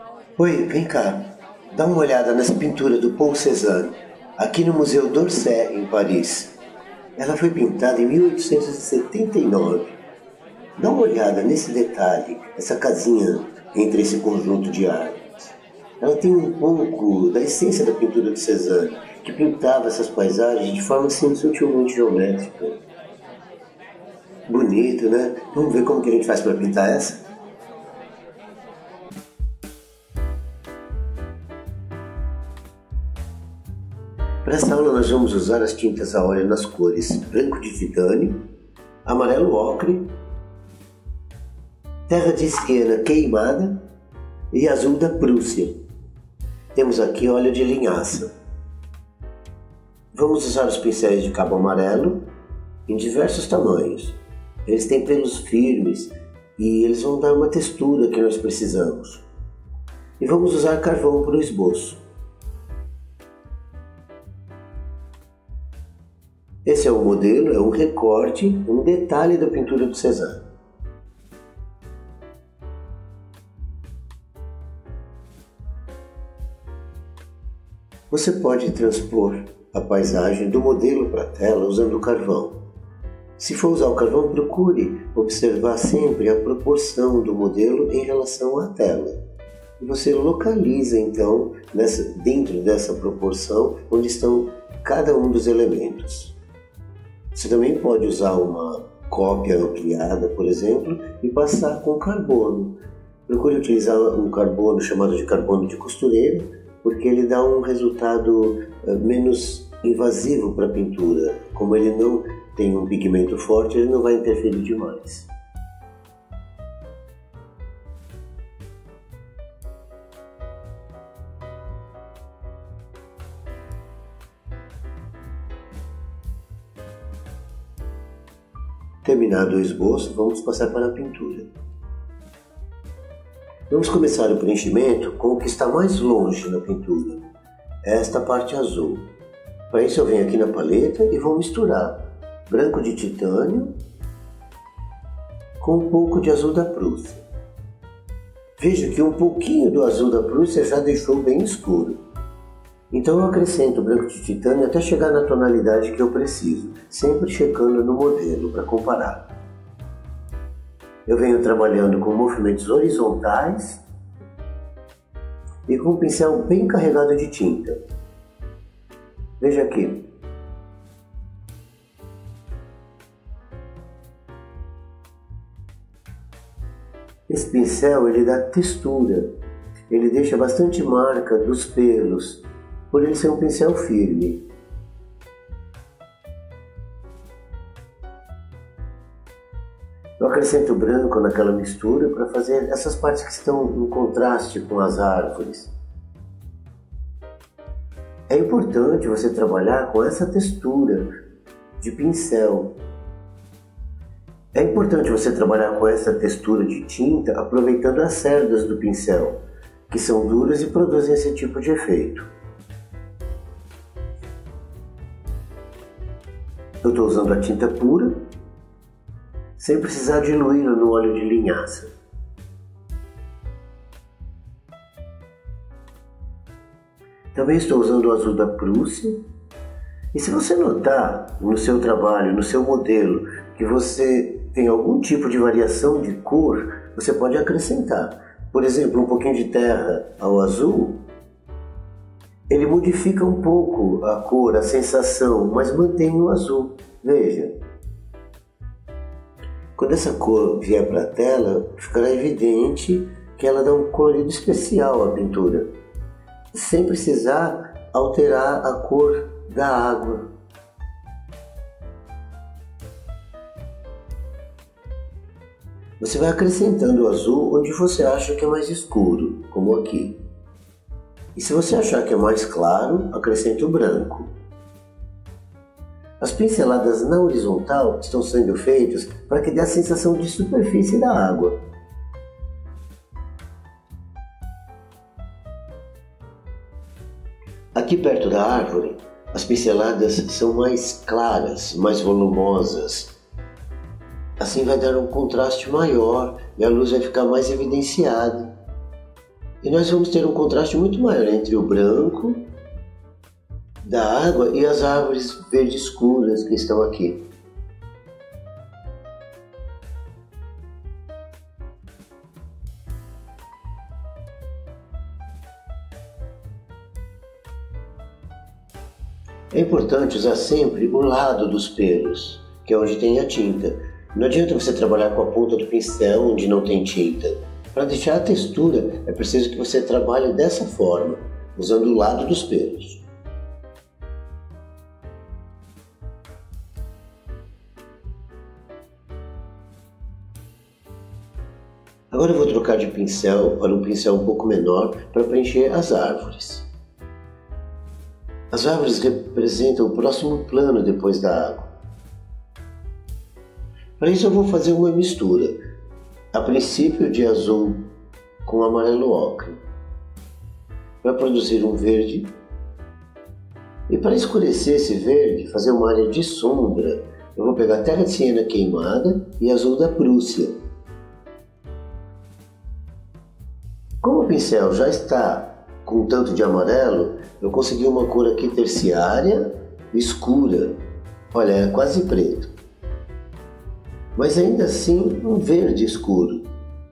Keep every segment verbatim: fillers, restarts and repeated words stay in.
Oi, vem cá. Dá uma olhada nessa pintura do Paul Cézanne, aqui no Museu d'Orsay, em Paris. Ela foi pintada em mil oitocentos e setenta e nove. Dá uma olhada nesse detalhe, essa casinha entre esse conjunto de árvores. Ela tem um pouco da essência da pintura de Cézanne, que pintava essas paisagens de forma assim sutilmente geométrica. Bonito, né? Vamos ver como que a gente faz para pintar essa? Para essa aula nós vamos usar as tintas a óleo nas cores branco de titânio, amarelo ocre, terra de Siena queimada e azul da Prússia. Temos aqui óleo de linhaça. Vamos usar os pincéis de cabo amarelo em diversos tamanhos. Eles têm pelos firmes e eles vão dar uma textura que nós precisamos. E vamos usar carvão para o esboço. Esse é o modelo, é um recorte, um detalhe da pintura do Cézanne. Você pode transpor a paisagem do modelo para a tela usando o carvão. Se for usar o carvão, procure observar sempre a proporção do modelo em relação à tela. E você localiza então nessa, dentro dessa proporção onde estão cada um dos elementos. Você também pode usar uma cópia ampliada, por exemplo, e passar com carbono. Procure utilizar um carbono chamado de carbono de costureira, porque ele dá um resultado menos invasivo para a pintura. Como ele não tem um pigmento forte, ele não vai interferir demais. Terminado o esboço, vamos passar para a pintura. Vamos começar o preenchimento com o que está mais longe na pintura, esta parte azul. Para isso eu venho aqui na paleta e vou misturar branco de titânio com um pouco de azul da Prússia. Veja que um pouquinho do azul da Prússia já deixou bem escuro. Então eu acrescento o branco de titânio até chegar na tonalidade que eu preciso, sempre checando no modelo para comparar. Eu venho trabalhando com movimentos horizontais e com um pincel bem carregado de tinta. Veja aqui. Esse pincel ele dá textura, ele deixa bastante marca dos pelos, por ele ser um pincel firme. Eu acrescento branco naquela mistura para fazer essas partes que estão em contraste com as árvores. É importante você trabalhar com essa textura de pincel. É importante você trabalhar com essa textura de tinta aproveitando as cerdas do pincel, que são duras e produzem esse tipo de efeito. Eu estou usando a tinta pura, sem precisar diluí-la no óleo de linhaça. Também estou usando o azul da Prússia. E se você notar no seu trabalho, no seu modelo, que você tem algum tipo de variação de cor, você pode acrescentar. Por exemplo, um pouquinho de terra ao azul, ele modifica um pouco a cor, a sensação, mas mantém o azul. Veja. Quando essa cor vier para a tela, ficará evidente que ela dá um colorido especial à pintura, sem precisar alterar a cor da água. Você vai acrescentando o azul onde você acha que é mais escuro, como aqui. E se você achar que é mais claro, acrescente o branco. As pinceladas na horizontal estão sendo feitas para que dê a sensação de superfície da água. Aqui perto da árvore, as pinceladas são mais claras, mais volumosas. Assim vai dar um contraste maior e a luz vai ficar mais evidenciada. E nós vamos ter um contraste muito maior entre o branco da água e as árvores verdes escuras que estão aqui. É importante usar sempre o lado dos pelos, que é onde tem a tinta. Não adianta você trabalhar com a ponta do pincel onde não tem tinta. Para deixar a textura, é preciso que você trabalhe dessa forma, usando o lado dos pelos. Agora eu vou trocar de pincel para um pincel um pouco menor para preencher as árvores. As árvores representam o próximo plano depois da água. Para isso eu vou fazer uma mistura, a princípio de azul com amarelo ocre, para produzir um verde. E para escurecer esse verde, fazer uma área de sombra, eu vou pegar terra de siena queimada e azul da Prússia. Como o pincel já está com um tanto de amarelo, eu consegui uma cor aqui terciária, escura. Olha, é quase preto. Mas ainda assim um verde escuro.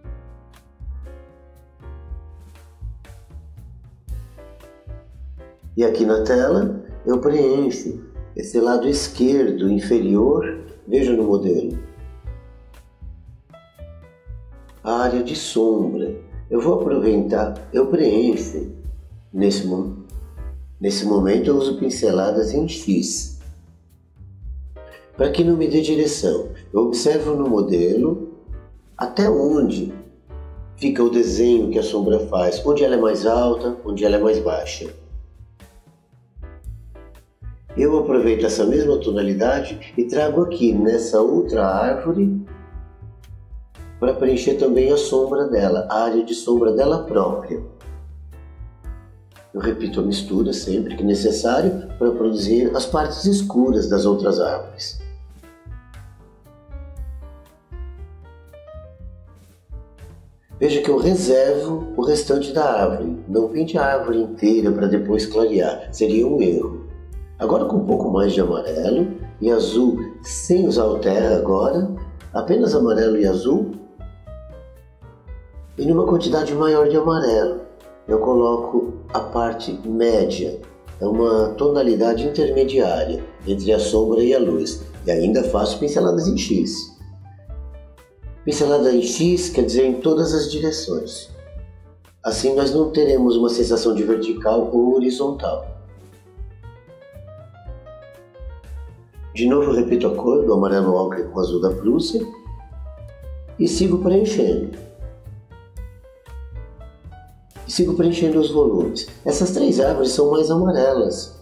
E aqui na tela eu preencho esse lado esquerdo inferior, veja no modelo. A área de sombra. Eu vou aproveitar, eu preencho. Nesse, nesse momento eu uso pinceladas em X. Para que não me dê direção, eu observo no modelo até onde fica o desenho que a sombra faz, onde ela é mais alta, onde ela é mais baixa. Eu aproveito essa mesma tonalidade e trago aqui nessa outra árvore para preencher também a sombra dela, a área de sombra dela própria. Eu repito a mistura sempre que necessário para produzir as partes escuras das outras árvores. Veja que eu reservo o restante da árvore, não pinte a árvore inteira para depois clarear, seria um erro. Agora com um pouco mais de amarelo e azul, sem usar o terra agora, apenas amarelo e azul, e numa quantidade maior de amarelo, eu coloco a parte média, é uma tonalidade intermediária entre a sombra e a luz, e ainda faço pinceladas em X. Pincelada em X quer dizer em todas as direções. Assim nós não teremos uma sensação de vertical ou horizontal. De novo eu repito a cor do amarelo ocre com o azul da Prússia e sigo preenchendo. E sigo preenchendo os volumes. Essas três árvores são mais amarelas.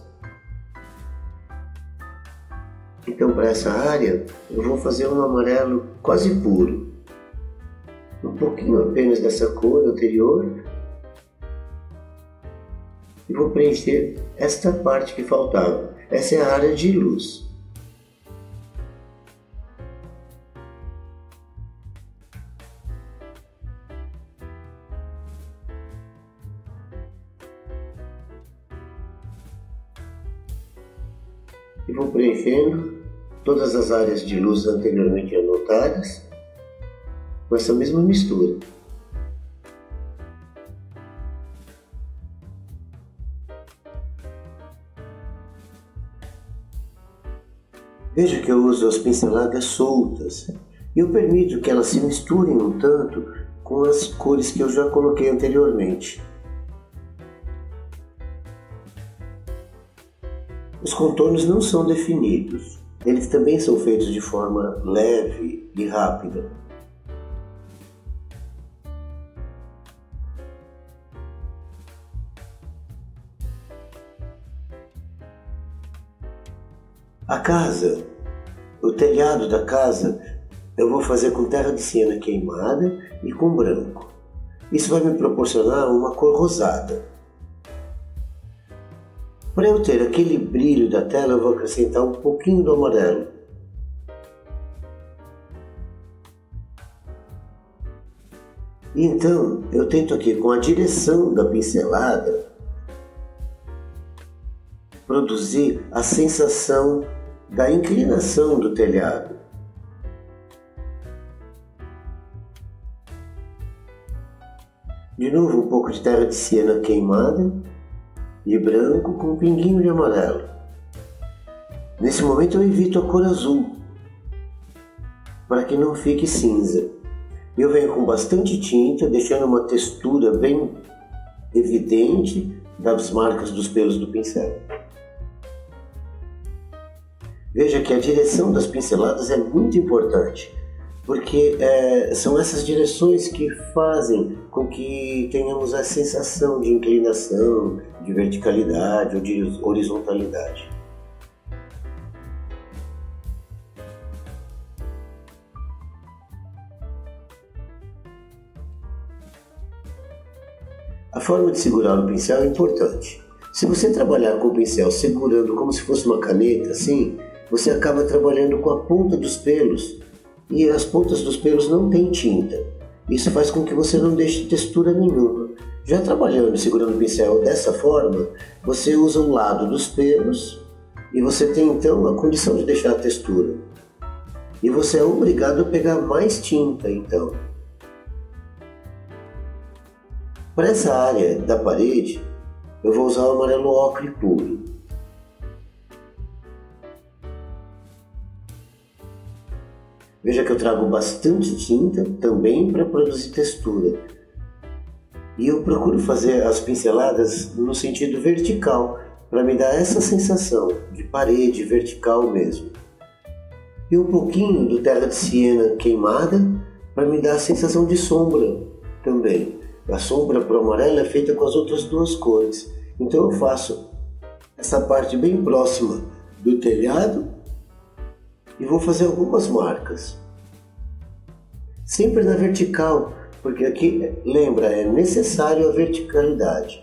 Então para essa área eu vou fazer um amarelo quase puro. Um pouquinho apenas dessa cor anterior. E vou preencher esta parte que faltava. Essa é a área de luz. E vou preenchendo todas as áreas de luz anteriormente anotadas com essa mesma mistura. Veja que eu uso as pinceladas soltas e eu permito que elas se misturem um tanto com as cores que eu já coloquei anteriormente. Os contornos não são definidos, eles também são feitos de forma leve e rápida. A casa, o telhado da casa, eu vou fazer com terra de siena queimada e com branco. Isso vai me proporcionar uma cor rosada. Para eu ter aquele brilho da tela, eu vou acrescentar um pouquinho do amarelo. Então, eu tento aqui, com a direção da pincelada, produzir a sensação da inclinação do telhado. De novo, um pouco de terra de siena queimada, de branco com um pinguinho de amarelo. Nesse momento eu evito a cor azul, para que não fique cinza. Eu venho com bastante tinta, deixando uma textura bem evidente das marcas dos pelos do pincel. Veja que a direção das pinceladas é muito importante, porque é, são essas direções que fazem com que tenhamos a sensação de inclinação, de verticalidade ou de horizontalidade. A forma de segurar o pincel é importante. Se você trabalhar com o pincel segurando como se fosse uma caneta, assim, você acaba trabalhando com a ponta dos pelos e as pontas dos pelos não têm tinta. Isso faz com que você não deixe textura nenhuma. Já trabalhando e segurando o pincel dessa forma, você usa o lado dos pelos e você tem então a condição de deixar a textura. E você é obrigado a pegar mais tinta então. Para essa área da parede, eu vou usar o amarelo ocre puro. Veja que eu trago bastante tinta também para produzir textura. E eu procuro fazer as pinceladas no sentido vertical, para me dar essa sensação de parede vertical mesmo. E um pouquinho do terra de siena queimada para me dar a sensação de sombra também. A sombra para o amarelo é feita com as outras duas cores. Então eu faço essa parte bem próxima do telhado e vou fazer algumas marcas. Sempre na vertical, porque aqui, lembra, é necessário a verticalidade.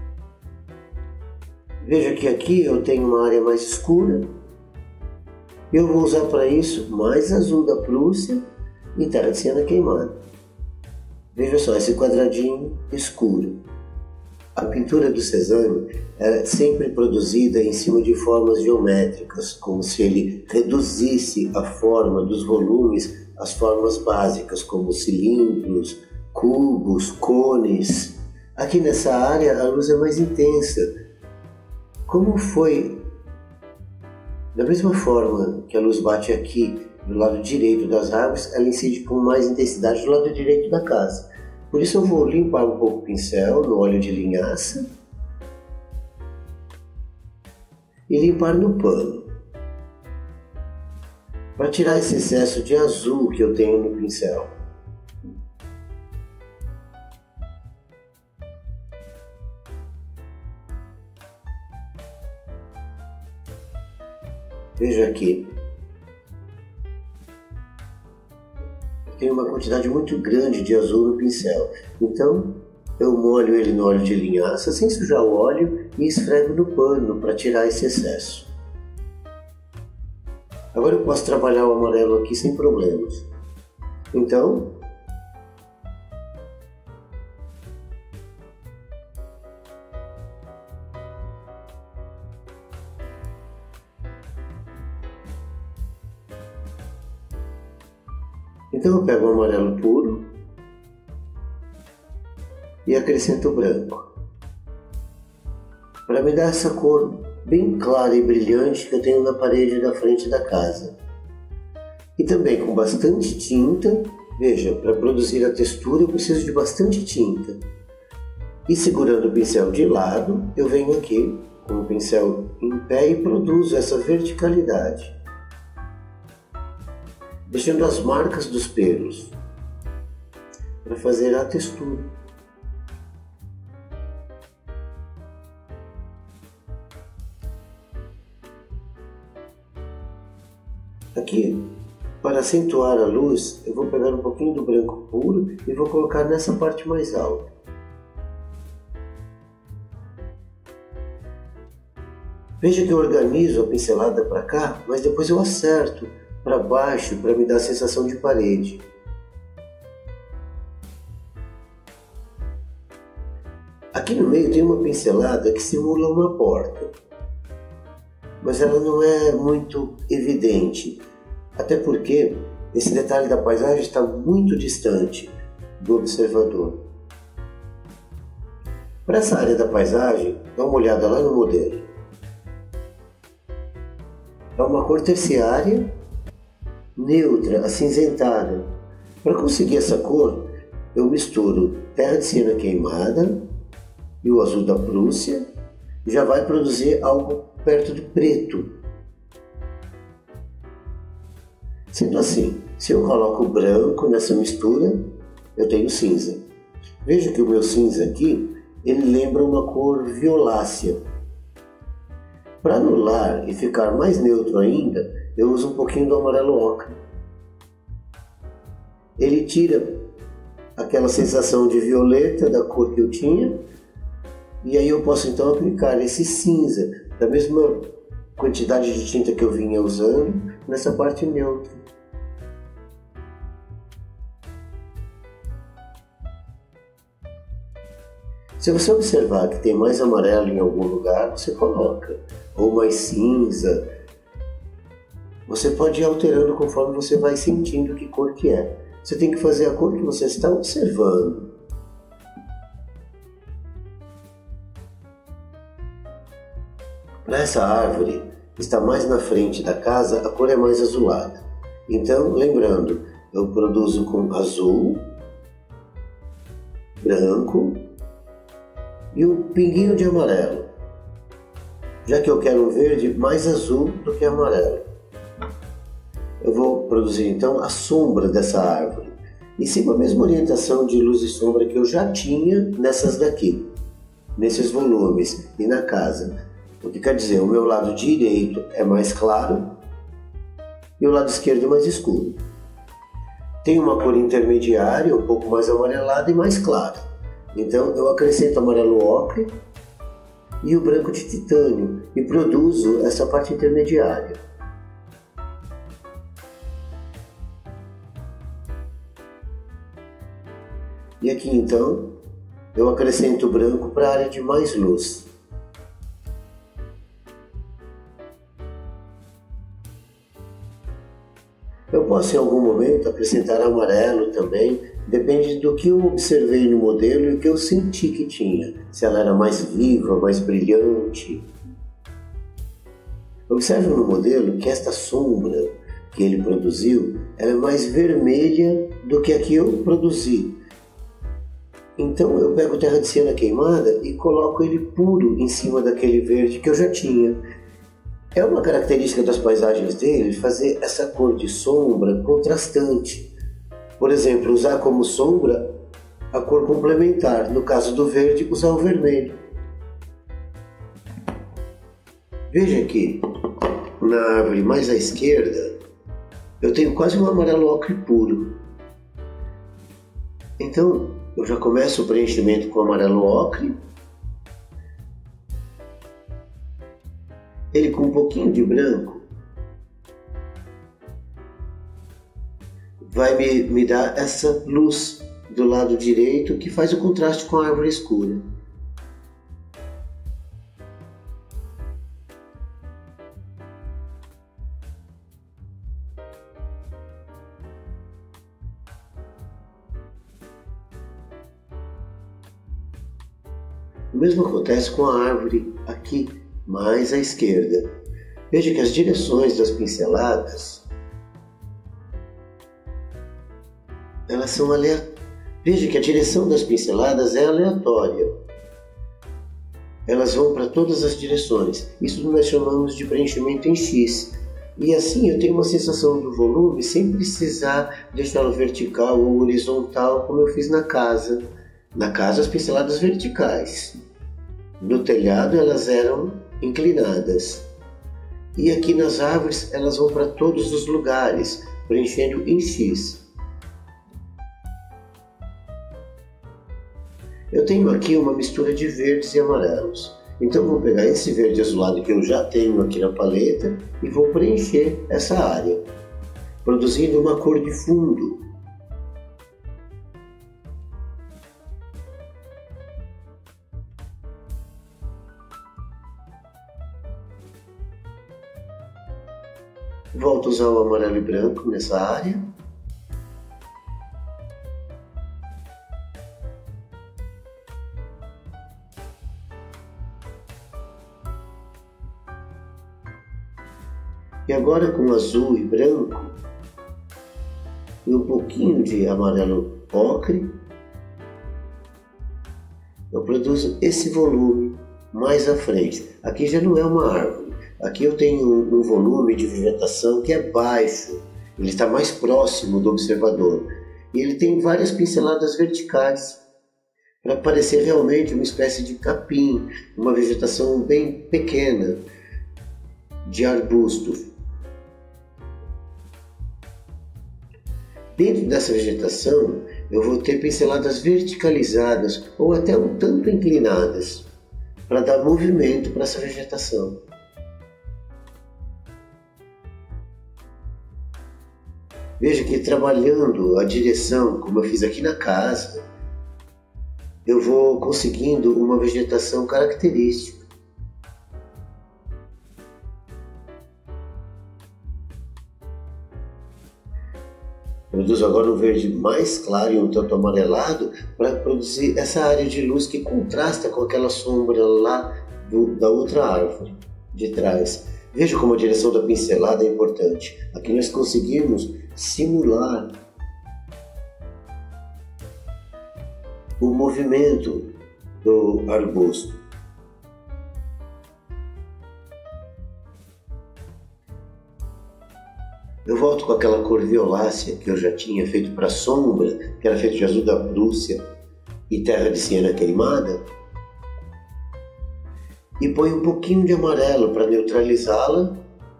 Veja que aqui eu tenho uma área mais escura. Eu vou usar para isso mais azul da Prússia e terra de siena queimada. Veja só, esse quadradinho escuro. A pintura do Cézanne é sempre produzida em cima de formas geométricas, como se ele reduzisse a forma dos volumes às formas básicas, como cilindros, cubos, cones. Aqui nessa área a luz é mais intensa. Como foi? Da mesma forma que a luz bate aqui do lado direito das árvores, ela incide com mais intensidade do lado direito da casa. Por isso eu vou limpar um pouco o pincel no óleo de linhaça e limpar no pano, para tirar esse excesso de azul que eu tenho no pincel. Veja aqui. Tem uma quantidade muito grande de azul no pincel, então eu molho ele no óleo de linhaça sem sujar o óleo e esfrego no pano para tirar esse excesso. Agora eu posso trabalhar o amarelo aqui sem problemas. Então, Então eu pego o amarelo puro e acrescento o branco, para me dar essa cor bem clara e brilhante que eu tenho na parede da frente da casa. E também com bastante tinta. Veja, para produzir a textura eu preciso de bastante tinta. E segurando o pincel de lado, eu venho aqui com o pincel em pé e produzo essa verticalidade, deixando as marcas dos pelos para fazer a textura. Aqui, para acentuar a luz, eu vou pegar um pouquinho do branco puro e vou colocar nessa parte mais alta. Veja que eu organizo a pincelada para cá, mas depois eu acerto para baixo para me dar a sensação de parede. Aqui no meio tem uma pincelada que simula uma porta, mas ela não é muito evidente, até porque esse detalhe da paisagem está muito distante do observador. Para essa área da paisagem, dá uma olhada lá no modelo. É uma cor terciária, neutra, acinzentada. Para conseguir essa cor, eu misturo terra de siena queimada e o azul da Prússia, e já vai produzir algo perto do preto. Sendo assim, se eu coloco branco nessa mistura, eu tenho cinza. Veja que o meu cinza aqui, ele lembra uma cor violácea. Para anular e ficar mais neutro ainda, eu uso um pouquinho do amarelo ocre. Ele tira aquela sensação de violeta da cor que eu tinha, e aí eu posso então aplicar esse cinza, da mesma quantidade de tinta que eu vinha usando, nessa parte neutra. Se você observar que tem mais amarelo em algum lugar, você coloca, ou mais cinza. Você pode ir alterando conforme você vai sentindo que cor que é. Você tem que fazer a cor que você está observando. Para essa árvore que está mais na frente da casa, a cor é mais azulada. Então, lembrando, eu produzo com azul, branco e um pinguinho de amarelo, já que eu quero um verde mais azul do que amarelo. Eu vou produzir então a sombra dessa árvore, em cima da mesma orientação de luz e sombra que eu já tinha nessas daqui, nesses volumes e na casa. O que quer dizer, o meu lado direito é mais claro e o lado esquerdo é mais escuro. Tem uma cor intermediária, um pouco mais amarelada e mais clara. Então eu acrescento amarelo ocre e o branco de titânio e produzo essa parte intermediária. E aqui então eu acrescento o branco para a área de mais luz. Eu posso em algum momento acrescentar amarelo também, depende do que eu observei no modelo e o que eu senti que tinha, se ela era mais viva, mais brilhante. Observe no modelo que esta sombra que ele produziu, ela é mais vermelha do que a que eu produzi. Então eu pego terra de siena queimada e coloco ele puro em cima daquele verde que eu já tinha. É uma característica das paisagens dele fazer essa cor de sombra contrastante. Por exemplo, usar como sombra a cor complementar. No caso do verde, usar o vermelho. Veja aqui, na árvore mais à esquerda, eu tenho quase um amarelo ocre puro. Então, eu já começo o preenchimento com amarelo ocre. Ele com um pouquinho de branco vai me, me dar essa luz do lado direito que faz o contraste com a árvore escura. O mesmo acontece com a árvore aqui, mais à esquerda. Veja que as direções das pinceladas elas são aleatórias. Veja que a direção das pinceladas é aleatória. Elas vão para todas as direções. Isso nós chamamos de preenchimento em X. E assim eu tenho uma sensação do volume sem precisar deixá-lo vertical ou horizontal como eu fiz na casa. Na casa as pinceladas verticais. No telhado elas eram inclinadas. E aqui nas árvores elas vão para todos os lugares, preenchendo em X. Eu tenho aqui uma mistura de verdes e amarelos. Então vou pegar esse verde azulado que eu já tenho aqui na paleta e vou preencher essa área, produzindo uma cor de fundo. Volto a usar o amarelo e branco nessa área. E agora com azul e branco e um pouquinho de amarelo ocre, eu produzo esse volume mais à frente. Aqui já não é uma árvore, aqui eu tenho um volume de vegetação que é baixo, ele está mais próximo do observador e ele tem várias pinceladas verticais para parecer realmente uma espécie de capim, uma vegetação bem pequena de arbusto. Dentro dessa vegetação, eu vou ter pinceladas verticalizadas ou até um tanto inclinadas, para dar movimento para essa vegetação. Veja que trabalhando a direção, como eu fiz aqui na casa, eu vou conseguindo uma vegetação característica. Produzo agora um verde mais claro e um tanto amarelado para produzir essa área de luz que contrasta com aquela sombra lá do, da outra árvore de trás. Veja como a direção da pincelada é importante. Aqui nós conseguimos simular o movimento do arbusto. Eu volto com aquela cor violácea que eu já tinha feito para a sombra, que era feito de azul da Prússia e terra de siena queimada, e ponho um pouquinho de amarelo para neutralizá-la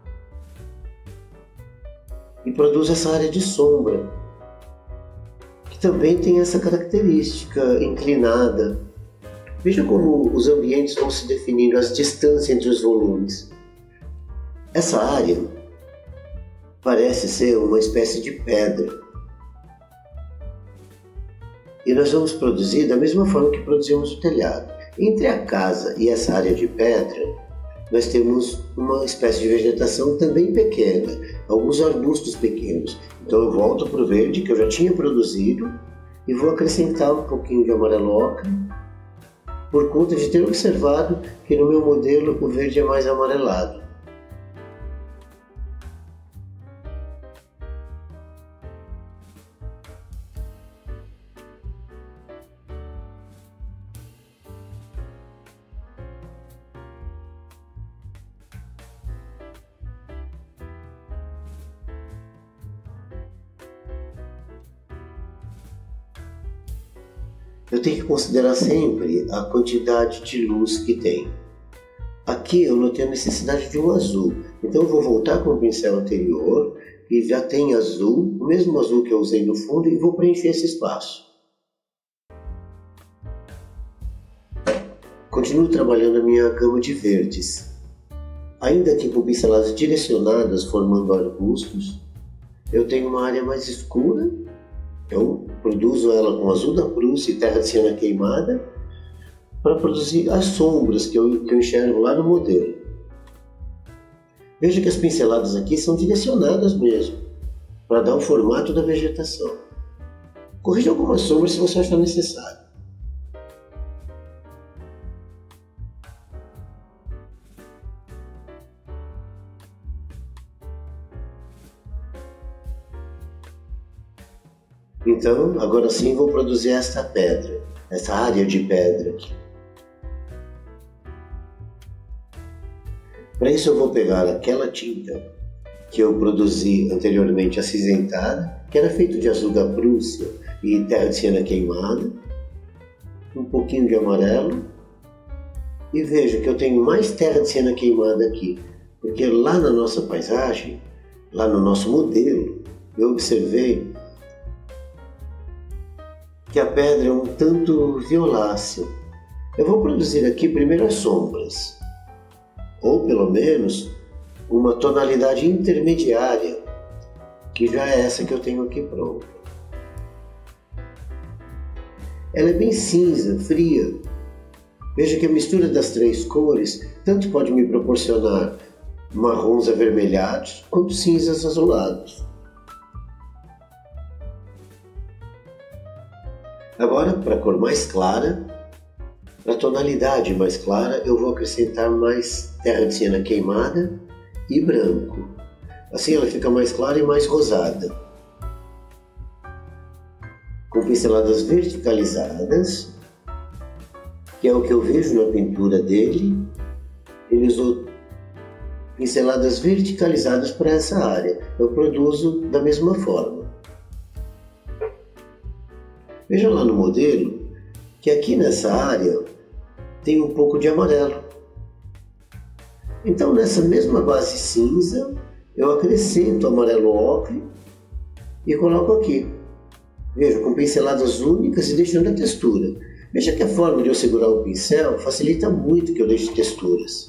e produzo essa área de sombra, que também tem essa característica inclinada. Veja como os ambientes vão se definindo, as distâncias entre os volumes. Essa área parece ser uma espécie de pedra. E nós vamos produzir da mesma forma que produzimos o telhado. Entre a casa e essa área de pedra, nós temos uma espécie de vegetação também pequena, alguns arbustos pequenos. Então eu volto para o verde que eu já tinha produzido e vou acrescentar um pouquinho de amarelo ocre, por conta de ter observado que no meu modelo o verde é mais amarelado. Eu tenho que considerar sempre a quantidade de luz que tem. Aqui eu notei a necessidade de um azul, então eu vou voltar com o pincel anterior, que já tem azul, o mesmo azul que eu usei no fundo, e vou preencher esse espaço. Continuo trabalhando a minha gama de verdes, ainda que com pinceladas direcionadas formando arbustos. Eu tenho uma área mais escura, eu produzo ela com azul da Prússia e terra de siena queimada para produzir as sombras que eu, que eu enxergo lá no modelo. Veja que as pinceladas aqui são direcionadas mesmo, para dar o formato da vegetação. Corrija algumas sombras se você achar necessário. Então, agora sim vou produzir esta pedra, essa área de pedra aqui. Para isso eu vou pegar aquela tinta que eu produzi anteriormente acinzentada, que era feito de azul da Prússia e terra de siena queimada, um pouquinho de amarelo, e veja que eu tenho mais terra de siena queimada aqui, porque lá na nossa paisagem, lá no nosso modelo, eu observei que a pedra é um tanto violácea. Eu vou produzir aqui primeiro as sombras, ou pelo menos uma tonalidade intermediária, que já é essa que eu tenho aqui pronta. Ela é bem cinza, fria. Veja que a mistura das três cores tanto pode me proporcionar marrons avermelhados quanto cinzas azulados. Agora, para a cor mais clara, para a tonalidade mais clara, eu vou acrescentar mais terra de siena queimada e branco. Assim ela fica mais clara e mais rosada. Com pinceladas verticalizadas, que é o que eu vejo na pintura dele, ele usou pinceladas verticalizadas para essa área. Eu produzo da mesma forma. Veja lá no modelo que aqui nessa área tem um pouco de amarelo. Então nessa mesma base cinza eu acrescento amarelo ocre e coloco aqui. Veja, com pinceladas únicas e deixando a textura. Veja que a forma de eu segurar o pincel facilita muito que eu deixe texturas.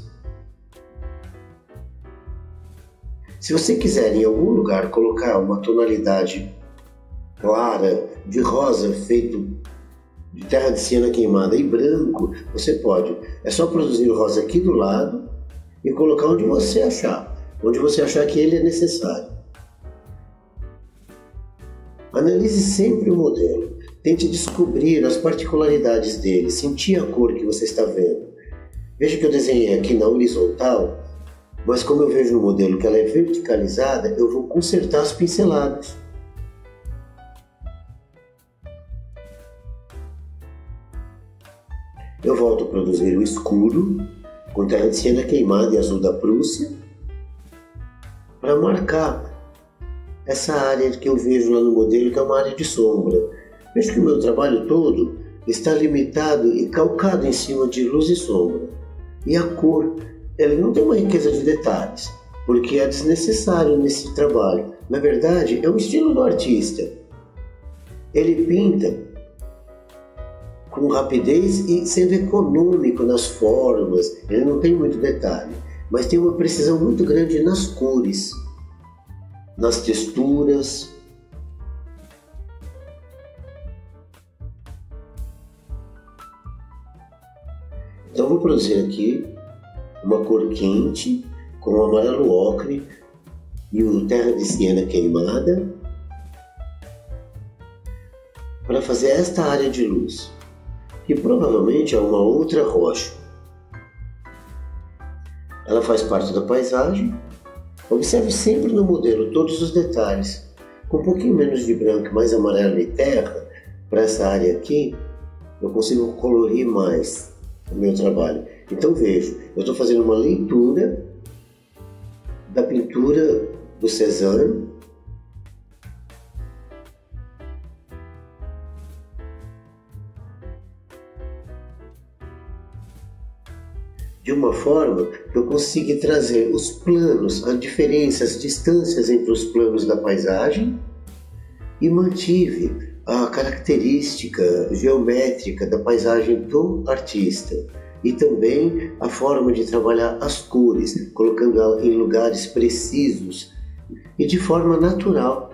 Se você quiser em algum lugar colocar uma tonalidade clara de rosa feito de terra de siena queimada e branco, você pode. É só produzir o rosa aqui do lado e colocar onde você achar, onde você achar que ele é necessário. Analise sempre o modelo, tente descobrir as particularidades dele, sentir a cor que você está vendo. Veja que eu desenhei aqui na horizontal, mas como eu vejo no modelo que ela é verticalizada, eu vou consertar as pinceladas. Eu volto a produzir o escuro, com terra de siena queimada e azul da Prússia, para marcar essa área que eu vejo lá no modelo, que é uma área de sombra. Veja que o meu trabalho todo está limitado e calcado em cima de luz e sombra. E a cor, ela não tem uma riqueza de detalhes, porque é desnecessário nesse trabalho. Na verdade, é o estilo do artista. Ele pinta com rapidez e sendo econômico nas formas. Ele não tem muito detalhe, mas tem uma precisão muito grande nas cores, nas texturas. Então vou produzir aqui uma cor quente com o amarelo ocre e o terra de siena queimada para fazer esta área de luz, que provavelmente é uma outra rocha. Ela faz parte da paisagem. Observe sempre no modelo todos os detalhes. Com um pouquinho menos de branco, mais amarelo e terra, para essa área aqui, eu consigo colorir mais o meu trabalho. Então vejo, eu estou fazendo uma leitura da pintura do Cézanne, de uma forma que eu consiga trazer os planos, a diferença, as distâncias entre os planos da paisagem e mantive a característica geométrica da paisagem do artista e também a forma de trabalhar as cores, colocando-a em lugares precisos e de forma natural.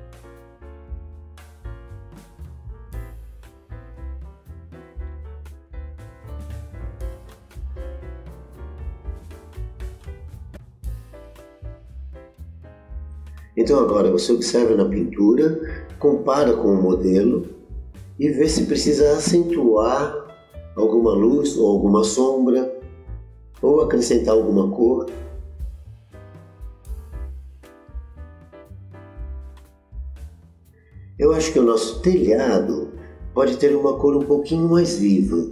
Então agora você observa na pintura, compara com o modelo e vê se precisa acentuar alguma luz ou alguma sombra ou acrescentar alguma cor. Eu acho que o nosso telhado pode ter uma cor um pouquinho mais viva.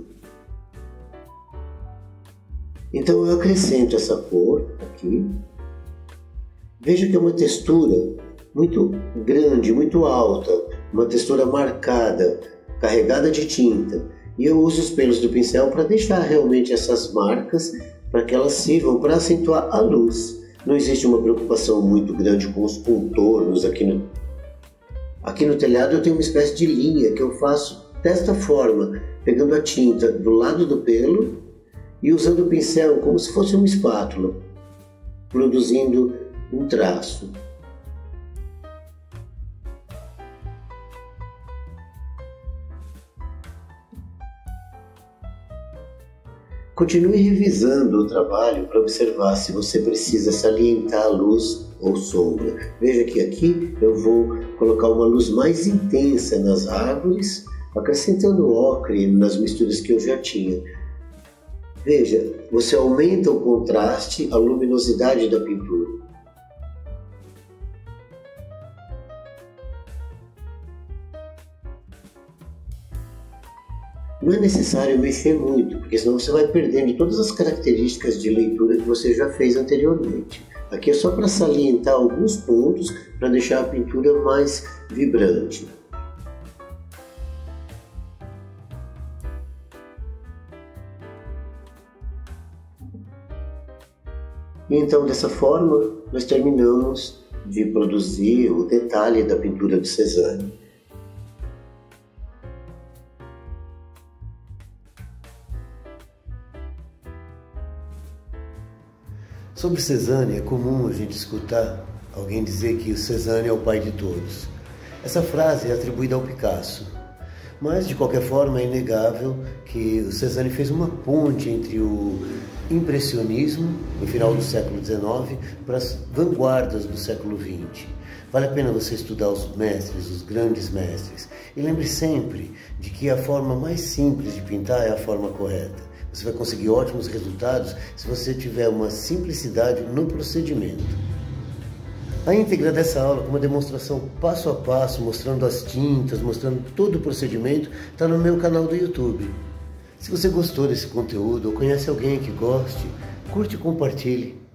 Então eu acrescento essa cor aqui. Veja que é uma textura muito grande, muito alta, uma textura marcada, carregada de tinta. E eu uso os pelos do pincel para deixar realmente essas marcas, para que elas sirvam para acentuar a luz. Não existe uma preocupação muito grande com os contornos aqui no, aqui no telhado. Eu tenho uma espécie de linha que eu faço desta forma, pegando a tinta do lado do pelo e usando o pincel como se fosse uma espátula, produzindo um traço. Continue revisando o trabalho para observar se você precisa salientar a luz ou sombra. Veja que aqui eu vou colocar uma luz mais intensa nas árvores, acrescentando ocre nas misturas que eu já tinha. Veja, você aumenta o contraste, a luminosidade da pintura. Não é necessário mexer muito, porque senão você vai perdendo todas as características de leitura que você já fez anteriormente. Aqui é só para salientar alguns pontos, para deixar a pintura mais vibrante. E então, dessa forma, nós terminamos de produzir o detalhe da pintura do Cézanne. Sobre Cézanne, é comum a gente escutar alguém dizer que o Cézanne é o pai de todos. Essa frase é atribuída ao Picasso, mas de qualquer forma é inegável que o Cézanne fez uma ponte entre o impressionismo, no final do século dezenove, para as vanguardas do século vinte. Vale a pena você estudar os mestres, os grandes mestres, e lembre sempre de que a forma mais simples de pintar é a forma correta. Você vai conseguir ótimos resultados se você tiver uma simplicidade no procedimento. A íntegra dessa aula, com uma demonstração passo a passo, mostrando as tintas, mostrando todo o procedimento, está no meu canal do YouTube. Se você gostou desse conteúdo ou conhece alguém que goste, curte e compartilhe.